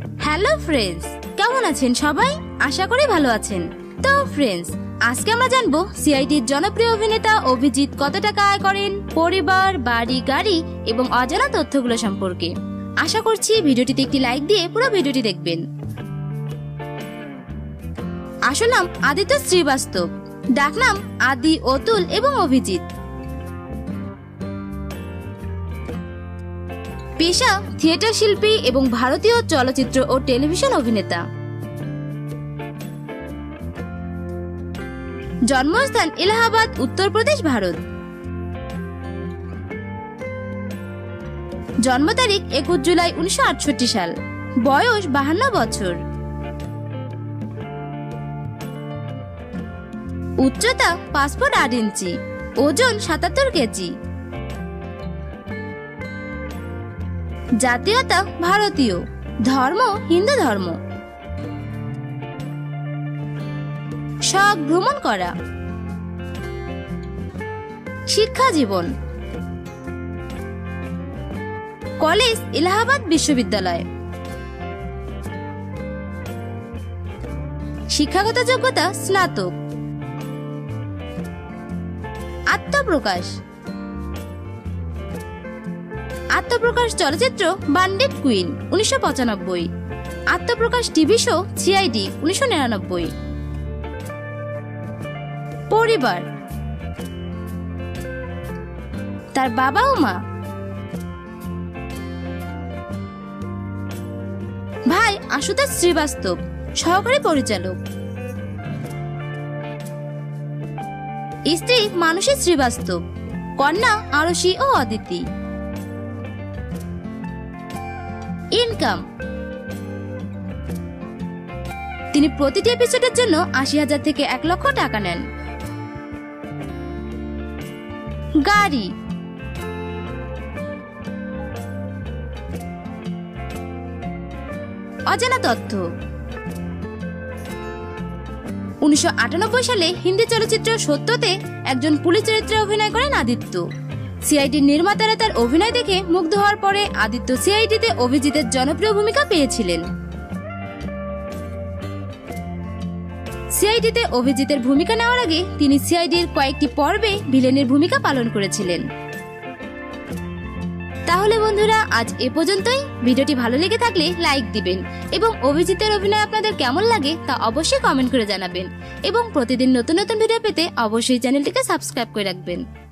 Hello friends, কেমন আছেন সবাই? আশা করি ভালো আছেন। তো ফ্রেন্ডস, আজকে আমরা জানবো সিআইডির জনপ্রিয় অভিনেতা অভিজিৎ কত টাকা আয় করেন, পরিবার, বাড়ি, গাড়ি এবং অজানা তথ্যগুলো সম্পর্কে। আশা করছি ভিডিওটিতে একটি লাইক দিয়ে পুরো ভিডিওটি দেখবেন। আসল নাম আদিত্য শ্রীবাস্তব, ডাকনাম আদি, অতুল এবং অভিজিৎ। পেশা থিয়েটার শিল্পী এবং ভারতীয় চলচ্চিত্র ও টেলিভিশন অভিনেতা। জন্মস্থান এলাহাবাদ, উত্তরপ্রদেশ, ভারত। জন্ম তারিখ 21 জুলাই 1968 সাল। বয়স 52 বছর। উচ্চতা 5 ফুট 8 ইঞ্চি। ওজন 77 কেজি। জাতীয়তা ভারতীয়। ধর্ম হিন্দু ধর্ম। শখ ভ্রমণ করা। শিক্ষা জীবন। কলেজ এলাহাবাদ বিশ্ববিদ্যালয়। শিক্ষাগত যোগ্যতা স্নাতক। আত্মপ্রকাশ। আত্মপ্রকাশ চলচ্চিত্র বান্ডিট কুইন 1995। আত্মপ্রকাশ টিভি শো সিআইডি 1999। পরিবার, তার বাবা ও মা, ভাই আশুতোষ শ্রীবাস্তব, সহকারী পরিচালক, স্ত্রী মানসী শ্রীবাস্তব, কন্যা আরশি ও অদিতি। ইনকাম, তিনি প্রতিটি এপিসোডের জন্য 80,000 থেকে 1 লক্ষ টাকা নেন। গাড়ি, অজানা তথ্য। 1998 সালে হিন্দি চলচ্চিত্র সত্যতে একজন পুলিশ চরিত্রে অভিনয় করেন আদিত্য। সিআইডির নির্মাতারা তার অভিনয় দেখে মুগ্ধ হওয়ার পরে আদিত্য সিআইডিতে অভিজিতের জনপ্রিয় ভূমিকা পেয়েছিলেন। সিআইডিতে অভিজিতের ভূমিকা নেওয়ার আগে তিনি সিআইডির কয়েকটি পর্বে ভিলেনের ভূমিকা পালন করেছিলেন। তাহলে বন্ধুরা, আজ এ পর্যন্তই। ভিডিওটি ভালো লেগে থাকলে লাইক দিবেন এবং অভিজিতের অভিনয় আপনাদের কেমন লাগে তা অবশ্যই কমেন্ট করে জানাবেন এবং প্রতিদিন নতুন নতুন ভিডিও পেতে অবশ্যই চ্যানেলটিকে সাবস্ক্রাইব করে রাখবেন।